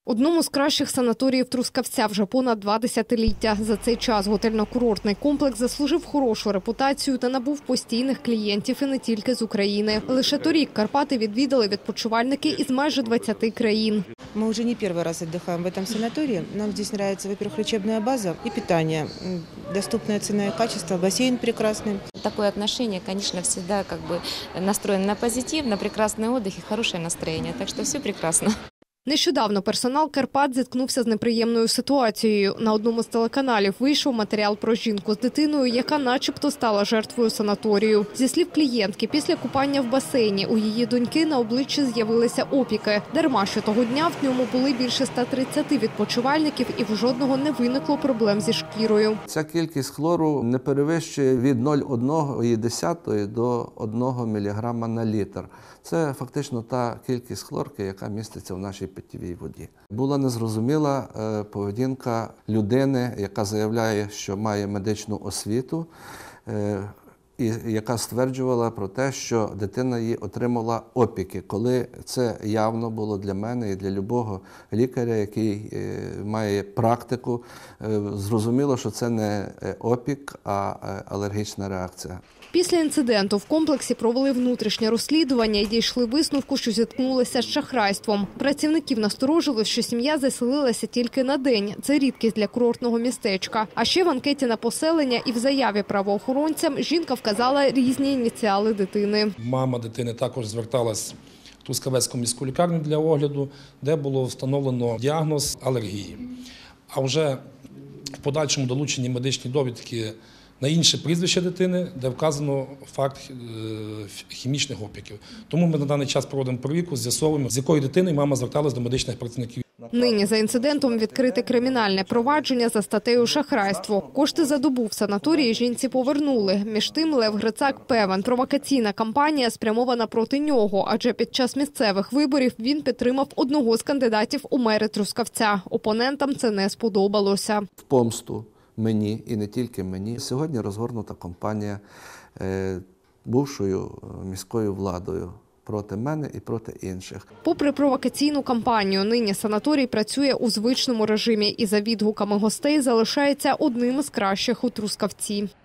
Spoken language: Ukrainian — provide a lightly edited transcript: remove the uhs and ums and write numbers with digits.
Одному з кращих санаторіїв Трускавця вже понад 2 десятиліття. За цей час готельно-курортний комплекс заслужив хорошу репутацію та набув постійних клієнтів і не тільки з України. Лише торік Карпати відвідали відпочивальники із майже 20 країн. Мы уже не первый раз отдыхаем в этом санатории. Нам здесь нравится, во-первых, лечебная база и питание. Доступная цена и качество, бассейн прекрасный. Такое отношение, конечно, всегда настроено на позитив, на прекрасный отдых и хорошее настроение. Так что все прекрасно. Нещодавно персонал Карпат зіткнувся з неприємною ситуацією. На одному з телеканалів вийшов матеріал про жінку з дитиною, яка начебто стала жертвою санаторію. Зі слів клієнтки, після купання в басейні у її доньки на обличчі з'явилися опіки. Дарма, що того дня в ньому були більше 130 відпочивальників і в жодного не виникло проблем зі шкірою. Ця кількість хлору не перевищує від 0,1 до 1 мг на літр. Це фактично та кількість хлорки, яка міститься в нашій питтєвій воді. Була незрозуміла поведінка людини, яка заявляє, що має медичну освіту, і яка стверджувала про те, що дитина її отримала опіки, коли це явно було для мене і для любого лікаря, який має практику, зрозуміло, що це не опік, а алергічна реакція. Після інциденту в комплексі провели внутрішнє розслідування і дійшли висновку, що зіткнулися з шахрайством. Працівників насторожило, що сім'я заселилася тільки на день. Це рідкість для курортного містечка. А ще в анкеті на поселення і в заяві правоохоронцям жінка вказала різні ініціали дитини. Мама дитини також зверталась в Трускавецьку міську лікарню для огляду, де було встановлено діагноз алергії. А вже в подальшому долучені медичні довідки на інше прізвище дитини, де вказано факт хімічних опіків. Тому ми на даний час проводимо перевірку, з'ясовуємо, з якою дитиною мама зверталась до медичних працівників. Нині за інцидентом відкрите кримінальне провадження за статтею шахрайство. Кошти за добу в санаторії жінці повернули. Між тим Лев Грицак певен, провокаційна кампанія спрямована проти нього, адже під час місцевих виборів він підтримав одного з кандидатів у мери Трускавця. Опонентам це не сподобалося. В помсту мені і не тільки мені. Сьогодні розгорнута кампанія бувшою міською владою проти мене і проти інших. Попри провокаційну кампанію, нині санаторій працює у звичному режимі і за відгуками гостей залишається одним із кращих у Трускавці.